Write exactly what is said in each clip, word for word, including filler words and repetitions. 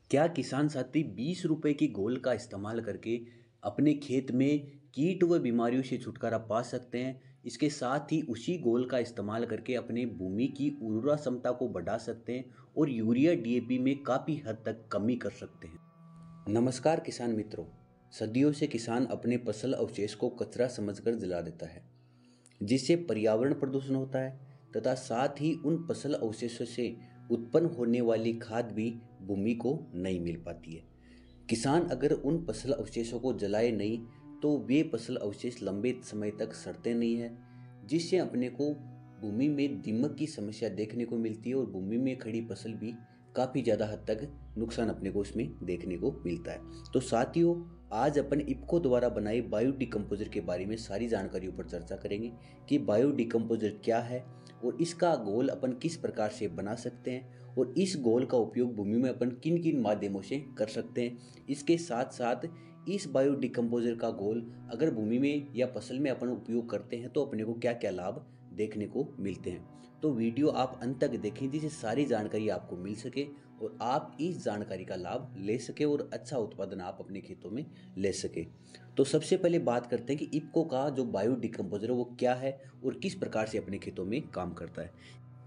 क्या किसान साथी बीस रुपए की घोल का इस्तेमाल करके अपने खेत में कीट व बीमारियों से छुटकारा पा सकते हैं? इसके साथ ही उसी घोल का इस्तेमाल करके अपने भूमि की उर्वरा क्षमता को बढ़ा सकते हैं और यूरिया डी ए पी में काफ़ी हद तक कमी कर सकते हैं। नमस्कार किसान मित्रों, सदियों से किसान अपने फसल अवशेष को कचरा समझकर जला देता है, जिससे पर्यावरण प्रदूषण होता है तथा साथ ही उन फसल अवशेषों से उत्पन्न होने वाली खाद भी भूमि को नहीं मिल पाती है। किसान अगर उन फसल अवशेषों को जलाए नहीं तो वे फसल अवशेष लंबे समय तक सड़ते नहीं हैं, जिससे अपने को भूमि में दीमक की समस्या देखने को मिलती है और भूमि में खड़ी फसल भी काफ़ी ज़्यादा हद तक नुकसान अपने को उसमें देखने को मिलता है। तो साथियों, आज अपन इफ्को द्वारा बनाए बायो डिकम्पोजर के बारे में सारी जानकारियों पर चर्चा करेंगे कि बायो डिकम्पोजर क्या है और इसका घोल अपन किस प्रकार से बना सकते हैं और इस घोल का उपयोग भूमि में अपन किन किन माध्यमों से कर सकते हैं। इसके साथ साथ इस बायो डिकम्पोजर का घोल अगर भूमि में या फसल में अपन उपयोग करते हैं तो अपने को क्या क्या लाभ देखने को मिलते हैं। तो वीडियो आप अंत तक देखें जिससे सारी जानकारी आपको मिल सके और आप इस जानकारी का लाभ ले सके और अच्छा उत्पादन आप अपने खेतों में ले सके। तो सबसे पहले बात करते हैं कि इफ्को का जो बायो डिकम्पोजर है वो क्या है और किस प्रकार से अपने खेतों में काम करता है।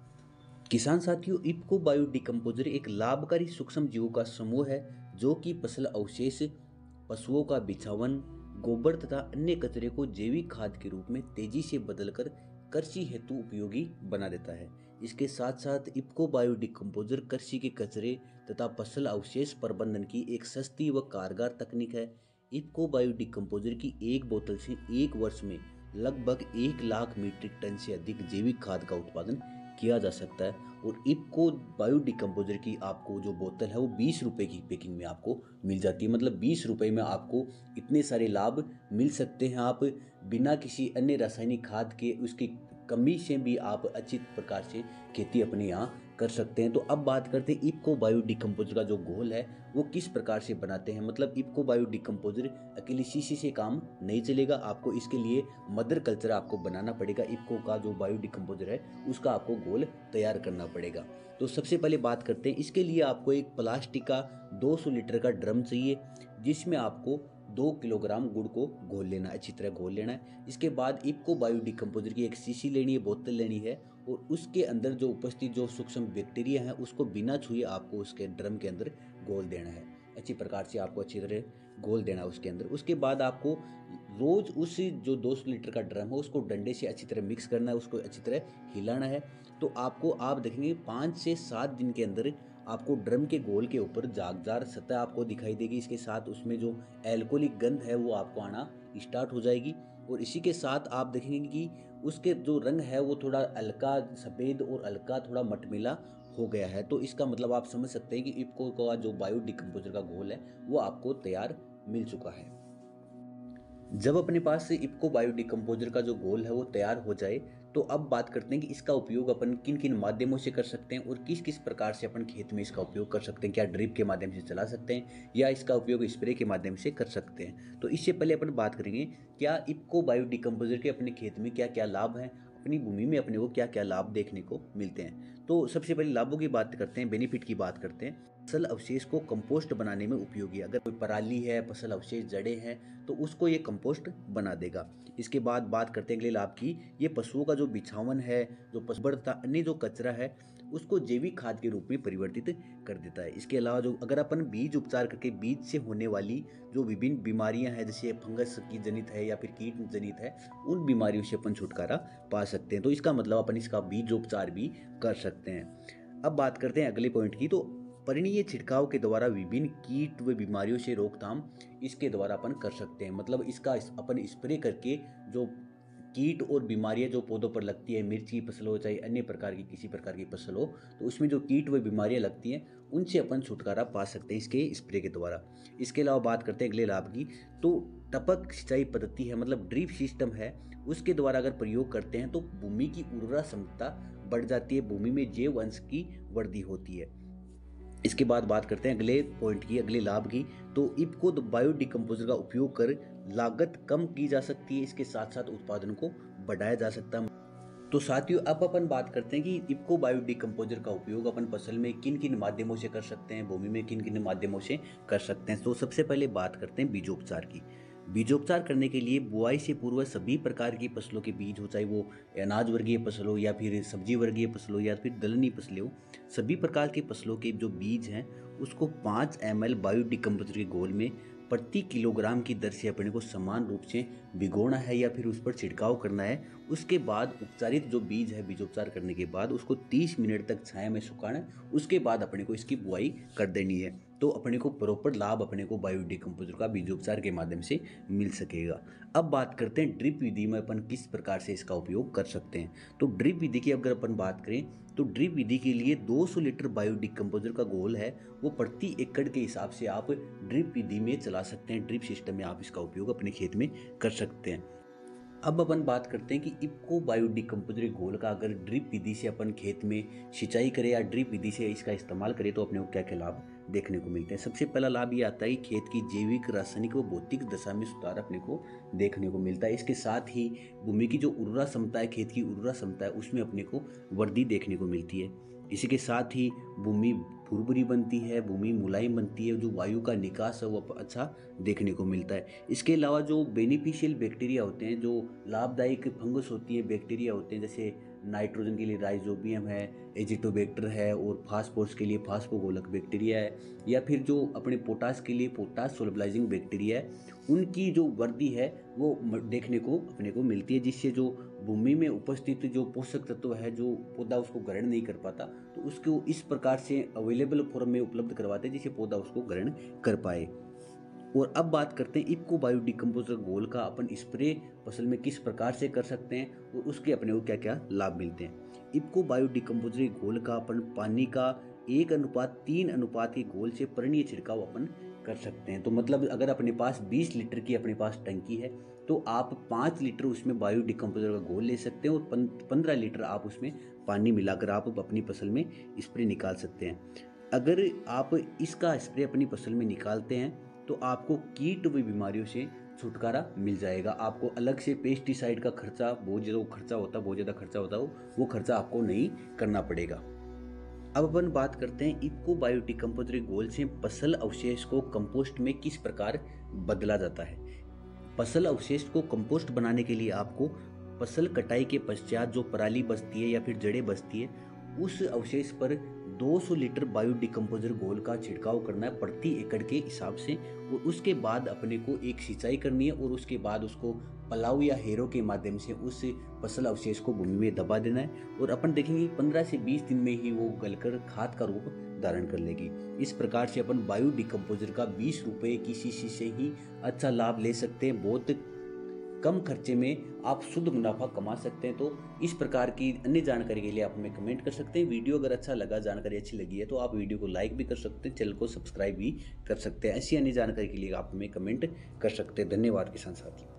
किसान साथियों, इफ्को बायो डिकम्पोजर एक लाभकारी सूक्ष्म जीवों का समूह है जो कि फसल अवशेष, पशुओं का बिछावन, गोबर तथा अन्य कचरे को जैविक खाद के रूप में तेजी से बदलकर कृषि हेतु उपयोगी बना देता है। इसके साथ साथ इफ्को बायो डिकम्पोजर कृषि के कचरे तथा फसल अवशेष प्रबंधन की एक सस्ती व कारगर तकनीक है। इफ्को बायो डिकम्पोजर की एक बोतल से एक वर्ष में लगभग एक लाख मीट्रिक टन से अधिक जैविक खाद का उत्पादन किया जा सकता है और इफ्को बायो डिकम्पोजर की आपको जो बोतल है वो बीस रुपए की पैकिंग में आपको मिल जाती है। मतलब बीस रुपए में आपको इतने सारे लाभ मिल सकते हैं। आप बिना किसी अन्य रासायनिक खाद के उसकी कमी से भी आप अच्छी प्रकार से खेती अपने यहाँ कर सकते हैं। तो अब बात करते हैं इफ्को बायो डिकम्पोजर का जो घोल है वो किस प्रकार से बनाते हैं। मतलब इफ्को बायो डिकम्पोजर अकेली शीशी से काम नहीं चलेगा, आपको इसके लिए मदर कल्चर आपको बनाना पड़ेगा। इफ्को का जो बायो डिकम्पोजर है उसका आपको घोल तैयार करना पड़ेगा। तो सबसे पहले बात करते हैं, इसके लिए आपको एक प्लास्टिक का दो सौ लीटर का ड्रम चाहिए जिसमें आपको दो किलोग्राम गुड़ को घोल लेना, अच्छी तरह घोल लेना है। इसके बाद इफ्को बायो डिकम्पोजर की एक शीशी लेनी है, बोतल लेनी है और उसके अंदर जो उपस्थित जो सूक्ष्म बैक्टीरिया है उसको बिना छुए आपको उसके ड्रम के अंदर घोल देना है। अच्छी प्रकार से आपको अच्छी तरह घोल देना है उसके अंदर। उसके बाद आपको रोज उस जो दो सौ लीटर का ड्रम है उसको डंडे से अच्छी तरह मिक्स करना है, उसको अच्छी तरह हिलाना है। तो आपको आप देखेंगे पाँच से सात दिन के अंदर आपको ड्रम के गोल के ऊपर जागदार सतह आपको दिखाई देगी। इसके साथ उसमें जो एल्कोहलिक गंध है वो आपको आना स्टार्ट हो जाएगी और इसी के साथ आप देखेंगे कि उसके जो रंग है वो थोड़ा हल्का सफ़ेद और हल्का थोड़ा मटमिला हो गया है। तो इसका मतलब आप समझ सकते हैं कि इफ्को का जो बायो डिकम्पोजर का घोल है वो आपको तैयार मिल चुका है। जब अपने पास से इफ्को बायो डिकम्पोजर का जो घोल है वो तैयार हो जाए तो अब बात करते हैं कि इसका उपयोग अपन किन किन माध्यमों से कर सकते हैं और किस किस प्रकार से अपन खेत में इसका उपयोग कर सकते हैं। क्या ड्रिप के माध्यम से चला सकते हैं या इसका उपयोग स्प्रे के माध्यम से कर सकते हैं। तो इससे पहले अपन बात करेंगे क्या इफ्को बायो डिकम्पोजर के अपने खेत में क्या क्या लाभ हैं, अपनी भूमि में अपने को क्या क्या लाभ देखने को मिलते हैं। तो सबसे पहले लाभों की बात करते हैं, बेनिफिट की बात करते हैं। फसल अवशेष को कंपोस्ट बनाने में उपयोगी, अगर कोई पराली है, फसल अवशेष जड़ें हैं तो उसको ये कंपोस्ट बना देगा। इसके बाद बात करते हैं अगले लाभ की, ये पशुओं का जो बिछावन है, जो पशु तथा अन्य जो कचरा है उसको जैविक खाद के रूप में परिवर्तित कर देता है। इसके अलावा जो अगर अपन बीज उपचार करके बीज से होने वाली जो विभिन्न बीमारियां हैं जैसे फंगस की जनित है या फिर कीट जनित है उन बीमारियों से अपन छुटकारा पा सकते हैं। तो इसका मतलब अपन इसका बीजोपचार भी कर सकते हैं। अब बात करते हैं अगले पॉइंट की, तो परिणीय छिड़काव के द्वारा विभिन्न कीट व बीमारियों से रोकथाम इसके द्वारा अपन कर सकते हैं। मतलब इसका अपन स्प्रे करके जो कीट और बीमारियां जो पौधों पर लगती है, मिर्च की फसल हो चाहे अन्य प्रकार की किसी प्रकार की फसल हो, तो उसमें जो कीट व बीमारियां लगती हैं उनसे अपन छुटकारा पा सकते हैं इसके स्प्रे के द्वारा। इसके अलावा बात करते हैं अगले लाभ की, तो टपक सिंचाई पद्धति है, मतलब ड्रिप सिस्टम है, उसके द्वारा अगर प्रयोग करते हैं तो भूमि की उर्वरा क्षमता बढ़ जाती है, भूमि में जैव अंश की वृद्धि होती है। इसके बाद बात करते हैं अगले पॉइंट की, अगले लाभ की, तो इफ्को बायो डिकम्पोजर का उपयोग कर लागत कम की जा सकती है, इसके साथ साथ उत्पादन को बढ़ाया जा सकता है। तो साथियों अब अपन बात करते हैं कि इफ्को बायो डिकम्पोजर का उपयोग अपन फसल में किन किन माध्यमों से कर सकते हैं, भूमि में किन किन माध्यमों से कर सकते हैं। तो सबसे पहले बात करते हैं बीजोपचार की। बीजोपचार करने के लिए बुआई से पूर्व सभी प्रकार की फसलों के बीज हो, चाहे वो अनाज वर्गीय फसल हो या फिर सब्जी वर्गीय फसल हो या फिर दलहनी फसलें हो, सभी प्रकार की फसलों के जो बीज हैं उसको पाँच एम एल बायो डिकम्पोजर के घोल में प्रति किलोग्राम की दर से अपने को समान रूप से भिगोना है या फिर उस पर छिड़काव करना है। उसके बाद उपचारित जो बीज है बीजोपचार करने के बाद उसको तीस मिनट तक छाया में सुखाना है। उसके बाद अपने को इसकी बुआई कर देनी है। तो अपने को प्रॉपर लाभ अपने को बायो डिकम्पोजर का बीजोपचार के माध्यम से मिल सकेगा। अब बात करते हैं ड्रिप विधि में अपन किस प्रकार से इसका उपयोग कर सकते हैं। तो ड्रिप विधि की अगर अपन बात करें तो ड्रिप विधि के लिए दो सौ लीटर बायो डिकम्पोजर का घोल है वो प्रति एकड़ के हिसाब से आप ड्रिप विधि में चला सकते हैं। ड्रिप सिस्टम में आप इसका उपयोग अपने खेत में कर सकते हैं। अब अपन बात करते हैं कि इफ्को बायो डिकम्पोजर घोल का अगर ड्रिप विधि से अपन खेत में सिंचाई करें या ड्रिप विधि से इसका इस्तेमाल करें तो अपने को क्या क्या लाभ देखने को मिलते हैं। सबसे पहला लाभ ये आता है कि खेत की जैविक, रासायनिक व भौतिक दशा में सुधार अपने को देखने को मिलता है। इसके साथ ही भूमि की जो उर्वरा क्षमता है, खेत की उर्वरा क्षमता है, उसमें अपने को वृद्धि देखने को मिलती है। इसी के साथ ही भूमि भुरभुरी बनती है, भूमि मुलायम बनती है, जो वायु का निकास है वो अच्छा देखने को मिलता है। इसके अलावा जो बेनिफिशियल बैक्टीरिया होते हैं, जो लाभदायक फंगस होती है, बैक्टीरिया होते हैं, जैसे नाइट्रोजन के लिए राइजोबियम है, एजिटोबैक्टर है और फास्फोरस के लिए फास्फोगोलक बैक्टीरिया है, या फिर जो अपने पोटास के लिए पोटास सोलबलाइजिंग बैक्टीरिया है, उनकी जो वृद्धि है वो देखने को अपने को मिलती है, जिससे जो भूमि में उपस्थित जो पोषक तत्व है जो पौधा उसको ग्रहण नहीं कर पाता तो उसको इस प्रकार से अवेलेबल फॉर्म में उपलब्ध करवाते हैं जिससे पौधा उसको ग्रहण कर पाए। और अब बात करते हैं इफ्को बायो डिकम्पोजर घोल का अपन स्प्रे फसल में किस प्रकार से कर सकते हैं और उसके अपने को क्या क्या लाभ मिलते हैं। इफ्को बायो डिकम्पोजर घोल का अपन पानी का एक अनुपात तीन अनुपात के घोल से पर्णीय छिड़काव अपन कर सकते हैं। तो मतलब अगर अपने पास बीस लीटर की अपने पास टंकी है तो आप पाँच लीटर उसमें बायो डिकम्पोजर का घोल ले सकते हैं और पंद्रह लीटर आप उसमें पानी मिलाकर आप अपनी फसल में स्प्रे निकाल सकते हैं। अगर आप इसका स्प्रे अपनी फसल में निकालते हैं तो आपको कीट व बीमारियों से छुटकारा मिल जाएगा। आपको अलग से पेस्टिसाइड का खर्चा बहुत ज़्यादा खर्चा होता बहुत ज़्यादा खर्चा होता हो वो खर्चा आपको नहीं करना पड़ेगा। अब अपन बात करते हैं इफ्को बायो डिकम्पोजर घोल से फसल अवशेष को कंपोस्ट में किस प्रकार बदला जाता है। फसल अवशेष को कंपोस्ट बनाने के लिए आपको फसल कटाई के पश्चात जो पराली बचती है या फिर जड़ें बचती है उस अवशेष पर दो सौ लीटर बायो डिकम्पोजर घोल का छिड़काव करना है प्रति एकड़ के हिसाब से, और उसके बाद अपने को एक सिंचाई करनी है और उसके बाद उसको पलाव या हेरों के माध्यम से उस फसल अवशेष को भूमि में दबा देना है। और अपन देखेंगे पंद्रह से बीस दिन में ही वो गलकर खाद का रूप धारण कर लेगी। इस प्रकार से अपन बायो डिकम्पोजर का बीस रुपये की शीशी से ही अच्छा लाभ ले सकते हैं। बहुत कम खर्चे में आप शुद्ध मुनाफा कमा सकते हैं। तो इस प्रकार की अन्य जानकारी के लिए आप हमें कमेंट कर सकते हैं। वीडियो अगर अच्छा लगा, जानकारी अच्छी लगी है तो आप वीडियो को लाइक भी कर सकते हैं, चैनल को सब्सक्राइब भी कर सकते हैं। ऐसी अन्य जानकारी के लिए आप हमें कमेंट कर सकते हैं। धन्यवाद किसान साथी।